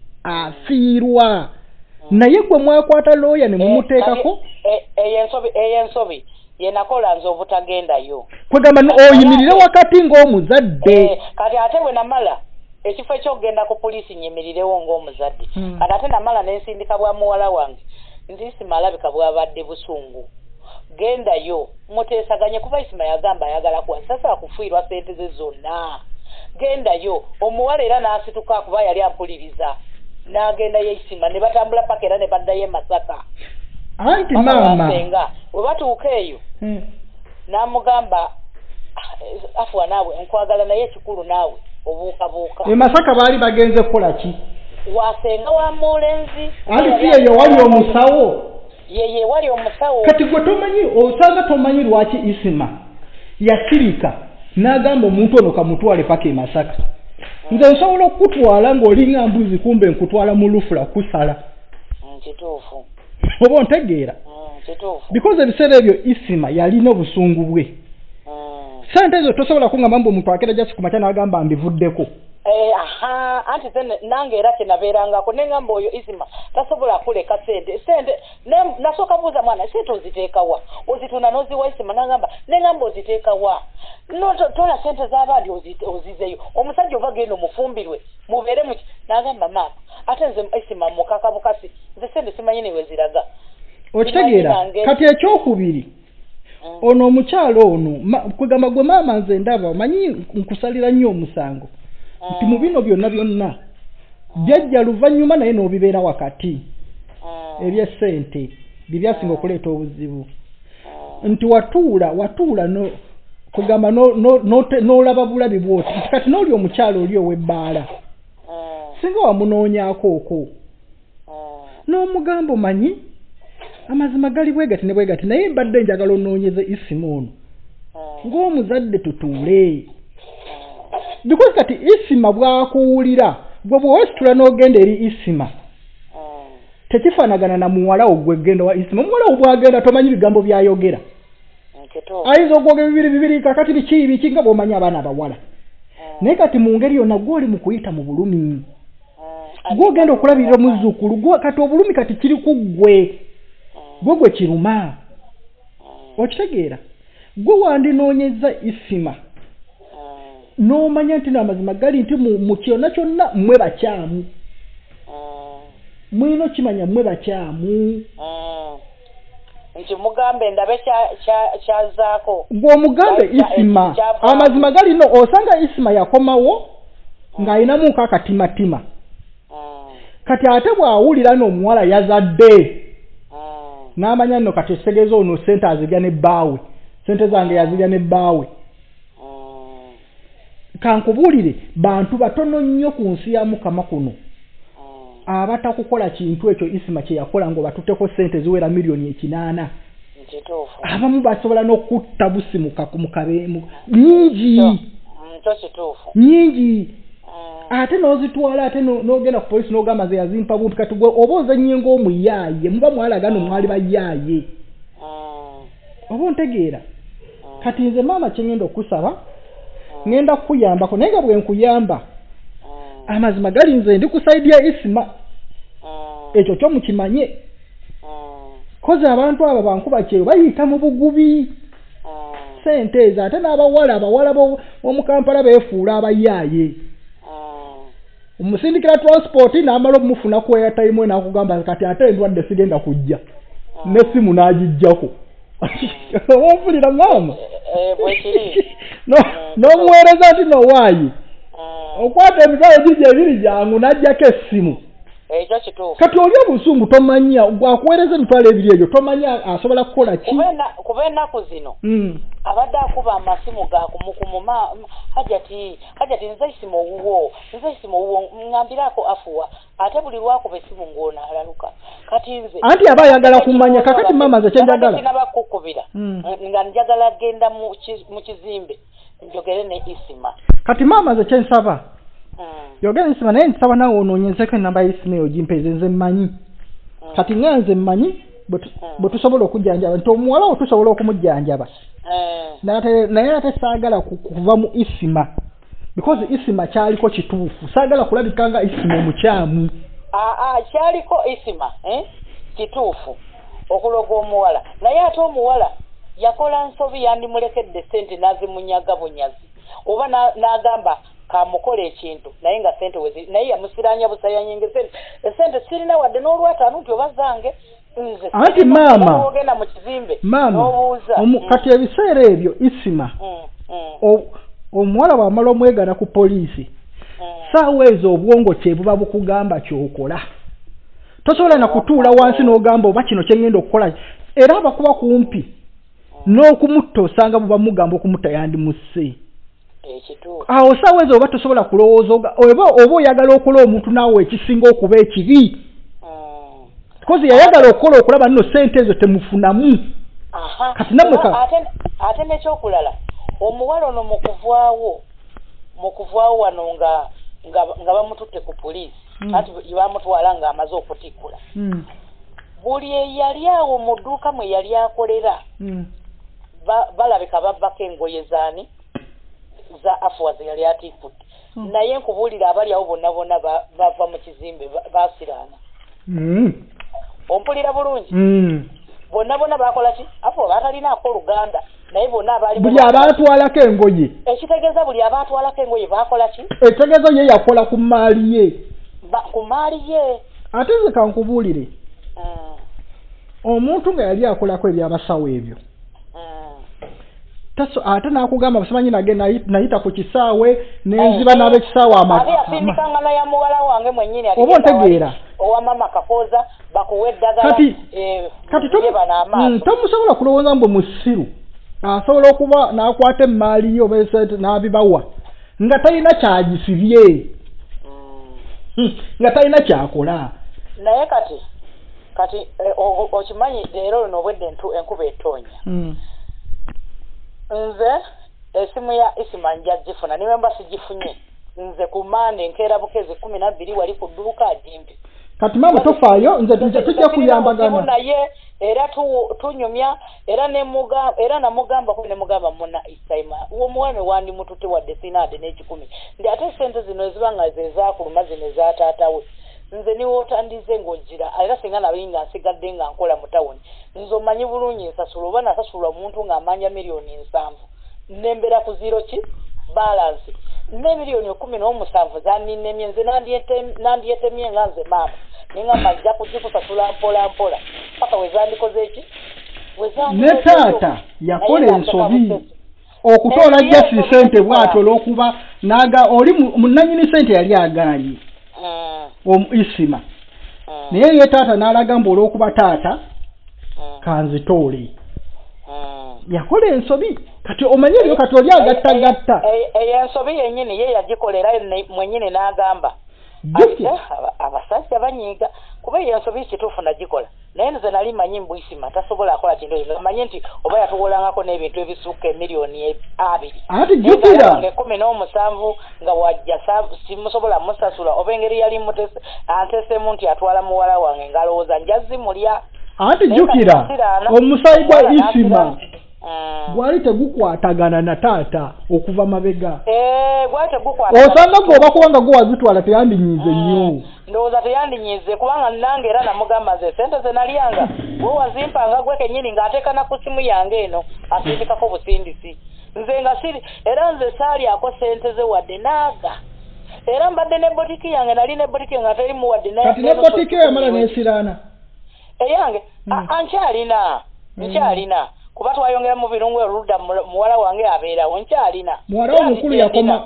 afiirwa naye gwe mwakwata looya ne mumuteekako eyensobi yenakola nze obutagendayo kwegamba oyimirire wakati ng'omuzadde kati ate bwe namala ekifo ekyokugenda ku poliisi nyemirirewo ng'omuzadde kati ate namala n'ensindika bwa muwala wange nti Isima alabika bw'abadde busungu gendayo muteesaganye kuba Isima yagamba ayagala sasa akufiirwa sente ze zonna gendayo omuwala era n'asituka kuba yali ampuliriza n'agenda ye Isima ne batambula paka era ne baddayo e Masaka anti maama bwe batuuka eyo n'amugamba afuwa naawe nkwagala naye ekikulu naawe obuukabuuka e Masaka baali bagenze kukola ki wasenga wa mulenzi anti si eyo wali omusawo yeye wali omusawo kati gwe tomanyi osanga tomanyi lwaki Isima yakirika n'agamba omuntu ono kamutwale paka e Masaka nze nsobola okukutwala ng'olinga mbuzi kumbe nkutwala mu lufula kusala kituufu oba ontegeera because ebiseera ebyo Isima yalina obusungu bwe sente ezo tosobola kungamba mbu omuntu akera jasi kumakya n'agamba mbivuddeko anti nange era kyenabeerangako nengamba oyo Isima tasobola kuleka sente nasooka buuza mwana sente oziteekawa ozitunda n'oziwa Isima nangamba nengamba oziteekawa tola sente z'abandi ozizeyo omusajja ova genda omufumbirwe mubeere muki nagamba maama ate nze Isima mukaka bukasi nze sente simanyi newe ziraga okitegeera kati ekyokubiri ono omukyalo ono kwegamba gwe maama nze ndaba manyi nkusalira nnyo omusango nti mu bino byonna jjajja luvannyuma naye n'obibeera wakati ebyessente bibyasinga okuleeta obuzibu nti watuula kugamba n'olaba bulabi bwoti kati n'oli omukyalo oli ow'ebbaala singa wamunoonyaako okwo n'omugamba omanyi amazima gali bwegati ne bwegati naye mbadde njagala onoonyeze isimu ono ng'omuzadde tutuule because kati isima bwakuwulira gwe bw'ositula n'ogenda eri isima tekifaanagana na muwala ogwe genda wa isima muwala obwagenda tomanyi bigambo byayogera ayinza okwogera bibiri kakati biki nga bw'omanyi abaana abawala naye kati mu ngeri yonna gw'oli mu kuyita mu bulumi gw'ogenda okulabirira omuzzukulu kati obulumi kati kiri ku gwe gwe kiruma okitegeera gwe wandinoonyeza isima n'omanya nti n'amazima gali nti mu kyonna kyonna mmwe bakyamu mwino kimanya mmwe bakyamu nti mugambe ndabe kyazaako ng'omugambe isima amazima gali no osanga isima yakomawo ng'alinamuko akatimatima kati ate bw'awulira n'omuwala yazadde n'amanya nno kati esegeza ono sente azirya ne bbaawe sente zange yazirya ne bbaawe kankubuulire bantu batono nnyo ku nsi ya Mukama kuno abatakukola kintu ekyo isima kye yakola ngo batuteko sente ziwera milioni 8 abamu basobola n'okutta busimuka ku mukabe nyingi ate n'ozitwala ate n'ogenda ku polisi n'ogamba ze yazimpa bumpi kati gwe oba ozannye ng'omuyaaye muba mwalagano mwali bayaaye oba ontegeera kati nze maama kye ngenda okusaba ngenda kukuyambako naye nga bwe nkuyamba amazima gali nze ndi ku saidi ya isima ekyo kyo mukimanye kozi abantu abo bankuba kyero bayita mu bugubi sente ezo ate n'abawala b'omu Kampala beefuula abayaaye omusindikira transport n'amala omufuna ku airtime n'akugamba kati ate endwadde sigenda kujja n'essimu n'agijjako wonfulira maama n'omuweereza nti nowaayi okwata emitwalo giri ebiri gyangu n'ajjako essimu kati oli obusungu tomanya gwakuweereza emitwalo ebiri egyo tomanya asobola kukola ki kuba ennaku zino abadde akuba amasimu gakumukuma hajati nze isimu owuwo ngambirako afuwa ate buli lwakuba essimu ng'ona alaluka kati nze anti aba ayagala kumanya kakati maama ze kyenjagala sinabakukubira nga njagala genda mu kizimbe njogere ne isima kati maama ze kyensaba yogera isima naye nsaba nawe onoonyezeko enamba y'isima eyo gimpeze nze mmanyi kati nga nze mmanyi bwe tusobola okujjanjaba nti omuwala wo tusobola okumujjanjaba naye ate saagala kuva mu isima because isima kyaliko kituufu saagala kulabika nga isima omukyamu kyaliko isima kituufu okuloga omuwala naye ate omuwala yakola nsobi yandimulekedde sente n'azimunyaga bunyazi oba n'agamba kamukola ekintu naye nga sente naye yamusiranya busayanyenge sente sirina wadde n'olwataano nti oba zange anti maama ogenda mu kizimbe n'obuuza kati ebiseera ebyo isima omuwala bw'amala omwegana ku poliisi saawa ezo obwongo kye buba bukugamba kyokola tosobola na kutuula wansi n'ogamba oba kino kye ngenda okukola era abakuba kumpi n'okumutta osanga buba mugamba okumutta yandimusse awo saawa ezo oba tosobola kulowooza oba oyagala okola omuntu naawe ekisinga okuba ekibi kozi yayagala okukola okulaba nno sente ezo temufunamu kati namwe ate n'ekyokulala omuwala ono mu kuvaawo wano nga bamututte ku poliisi anti bamutwala nga amaze okutikkula buli eyali awo mu dduuka mwe yali akolera balabika babbako engoye zaani za afuwa ze yali atikkudde naye nkubuulira abali awo bonna bava mu kizimbe basiraana ompulira bulungi bonna bakola ki afuwa batalinaako oluganda naye bonna abaali buli abaatwalako engoye ekitegeeza buli abaatwalako engoye bakola ki ekitegeeza ye yakola ku maali ye ate ze kankubuulire omuntu nga yali akolako ebyabasawo ebyo ate n'akugamba busimanyi nage nayita ku kisaawe nenziba n'ab'ekisaawe yasindikangana ya muwala wange mwennyini oba ontegeera owa mama Kakooza bakuwa eddagala kati tomusobola kulowooza mbwe musiru asobola okuba n'akwata emaali yo besente n'abibawa nga talina kyagisibye nga talina kyakola naye kati okimanyi leero luno obwedde enkuba etoonya nze esimu ya Isima nja gifuna niwe mba sigifunye nze ku Mande nkeera Bukezi 12 wali ku dduuka ajimbi kati mama tofaayo nze tujja kuyambagana naye era tunyumya era namugamba muna Isaima uwo mwana wandi mutute wadde sinade n'ekikumi ndi ate sente zino ezibanga zezaakuluma zino za taatawe nze niwo otandize ng'ojjira era singa nabinga nsigadde nga nkola mu tawuni nze omanyi bulungi nsasula oba nasasulwa omuntu ng'amanja miliyoni 7 nembera ku zero ki balance ne miliyoni 17 zaninnemye nze nandyetemye nga nze maama ninga majja kugikusasula mpola paka wezandikoze eki ne taata yakola ensobi okutoola jasi sente bw'atyo olw'okuba naga oli munnanyini sente yali agaanye Isima naye ye taata n'alaga mbu olw'okuba taata kanzitoole yakola ensobi kati omanye ebyo kati oli agattagatta ensobi yennyini ye yagikolera mwennyini n'agamba abasajja banyiiga kuba eyo ensobi kituufu nagikola naye nze nali manyi mbu Isima tasobola akola kintu ekyo manyi nti oba yatuwolangako n'ebintu ebisukka emiliyoni 2 ati jjukira 17 nga wajja simusobola musasula oba engeri yali antesemu nti atwala muwala wange ngalowooza njazimulya ati jjukira omusaayi gwa Isima gwali tegukwatagana na taata okuva mabega gwali tegukwatagana osanga gwoba kubanga gwazitwala teyandinyize nnyo ndowooza teyandinyize kubanga nange era namugamba ze sente ze nalyanga gwe wazimpanga gwe kennyini ng'ateeka na ku simu yange eno asindikako busindisi nze nga siri era nze saalyako sente ze wadde naaga era mbadde ne botiki yange nali ne botiki nga terimu wadde kati ne botiki yamala n'esiraana eyange nkyalina kuba twayongera mu birungu oludda muwala wange abeerawo nkyalina muwala omukulu yakoma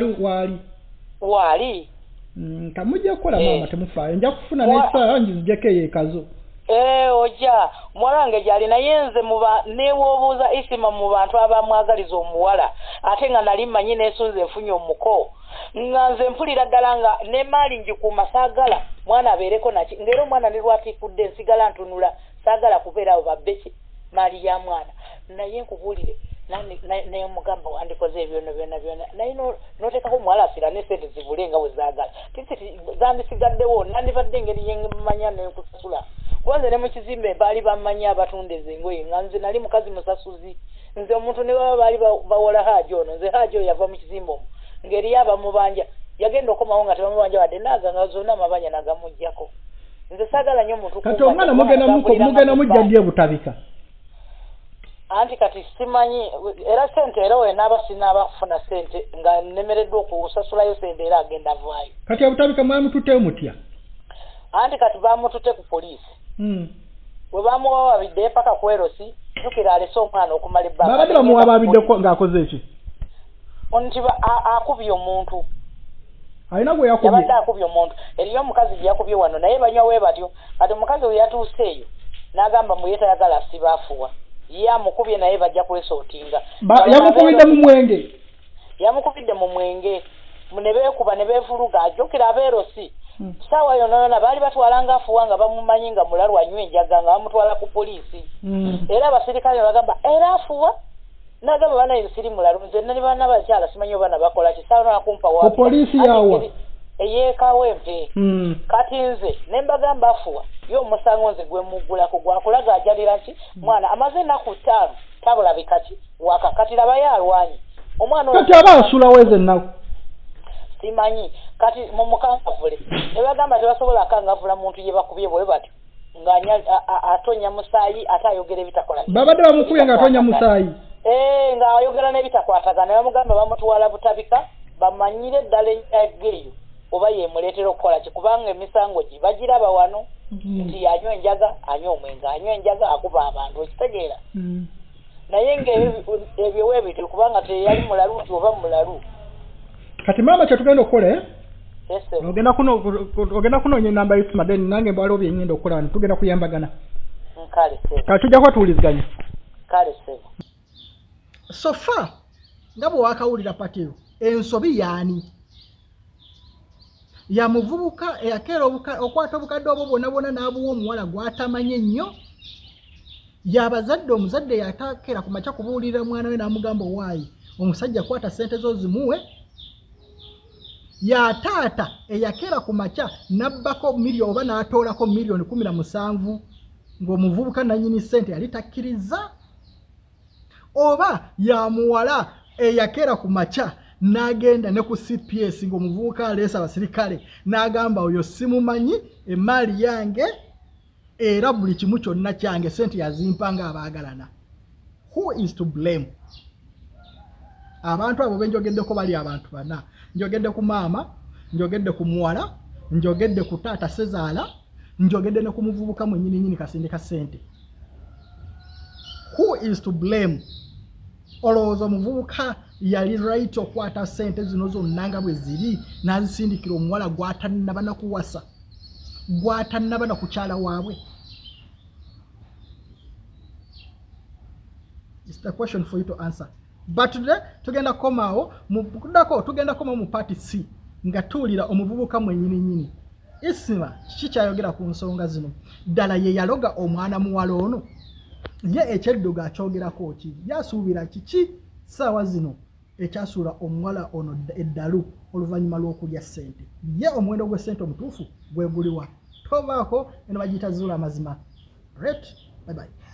waali kamujja kukola maama temufaayo nja kufuna n'essaawa njizijjeko eyo ekazo ojja muwala wange gyali naye nze neewoobuuza Isima mu bantu abamwagaliza omuwala ate nga nali mmanyi neesunze enfunye omuko nga nze mpulira ddala nga ne maali njikuuma saagala mwana abeereko naki ngero omwana ne lwatikudde nsigala ntunula saagala kubeera abo babbeki maali ya mwana naye nkubuulire naye omugamba wandikoze ebyona byona naye noteekako muwala asira ne sente zibule nga bwe zaagala titi zandisigaddewo nandibadde engeri yemanya nenkusasula kubanze ne mu kizimbe baali bamanya abatunda ezengoye nga nze nali mukazi musasuzi nze omuntu ne baba baali bawola haaji ono nze haaji oyo yava mu kizimbe omwo ngeri yaba mubanja yagenda okomawo nga tebamubanja wadde naaga nga zonna amabanja nagamuggyako nze saagala nnyo omuntu kati omwana mugenda mujja ddi ebutabika anti kati simanyi era sente era we naaba sinaaba kufuna sente nga nemereddwa okusasulayo sente era agenda avaayo kati ebutabika mwamututteyo mutya anti kati bamutute ku poliisi bwe bamuwababidde paka ku erosi jjukira alese omwana okumala ebbanga babadde bamuwababiddeko ng'akoze eki nti akubye omuntu alina gwe yakubye yabadde akubye omuntu eriyo omukazi gye yakubye wano naye banywawe batyo kati omukazi we yatuuse eyo n'agamba mbu ye tayagala sibaafuwa ye amukubye naye bajja kwesootinga yamukubidde mu mwenge ne beekuba ne beevuluga ajjukira abeerosi saawa yonayona baali batwalanga afuwa nga bamumanyi nga mulalu anywa enjaga nga bamutwala ku poliisi era abasirikale bagamba era afuwa nagamba banaye siri mulalu nze nali baana bakyala simanyi obaana bakola kisaawa nakumpa wa poliisi yawa eyeekawempe kati nze ne mbagamba afuwa yo omusango nze gwe muggulako gwakulaga ajalira nti mwana amaze ennaku 5 tabulabika ki wakakatira bayalwanyi omwana kati aba asulawo ezo ennaku simanyi kati mu mukangavule ne bagamba tebasobola akangavula muntu ye bakubye bwe batyo ng'atonya musaayi ate ayogera ebitakola babadde bamukubye ng'atonya musaayi ng'ayogera n'ebitakwatagana bamugamba bamutwala butabika bamanyire eddala egeeyo oba yemuleetera okukola ki kubanga emisango gye bagiraba wano nti anywa enjaga anywa omwenga anywa enjaga akuba abantu okitegeera naye ng'ebyo weebityo kubanga teyali mulalu nti oba mulalu kati maama kyetugenda okukola ogenda kunoonya enamba y'Isima then nange mbwaliwo byenyenda okukola tugenda kuyambagana kale kati tujja kuba tuwuliziganya kale sebo sofa nga bwe wakawulira patio ensobi yaani ya muvubuka eyakeera okwata obukadde obwo bwonna n'abuwa omuwala gw'atamanye ennyo yabazadde omuzadde yatakeera ku makya kubuulira mwana we n'amugamba owaayi omusajja kwata ssente zo zimuwe ya taata eyakeera ku makya nabbako miliyoni oba n'atoolako miliyoni 17 ng'omuvubuka nannyini ssente yali takkiriza oba ya muwala eyakeera ku makya n'agenda ne ku CPS ng'omuvubuka aleesa abasirikale n'agamba oyo simumanyi emaali yange era buli kimu kyonna kyange ssente yazimpanga abaagalana. Who is to blame? Abantu abo benjogeddeko bali abantu bana. Njogedde ku maama, njogedde ku muwala, njogedde ku taata Sezaala, njogedde ne ku muvubuka mwennyini kasindika ssente. Who is to blame? Olowooza omuvubuka yali right okwata ssente zino zonna nga bwe ziri n'azisindikira omuwala gw'atannaba na kuwasa, gw'atannaba na kukyala waabwe? It's the question for you to answer. But today tugenda komaawo mu party C nga tuulira omuvubuka mwennyini Isima kiki kyayogera ku nsonga zino. Ddala ye yaloga omwana muwala ono, ye ekyedduga akyogerako ki, yasuubira kiki ssaawa zino ekyasuula omuwala ono eddalu oluvannyuma lw'okulya ssente. Ye omuwendo gw'essente omutuufu gweguliwa? Tovaako eno bagiyita zuula amazima. Right? Bye bye.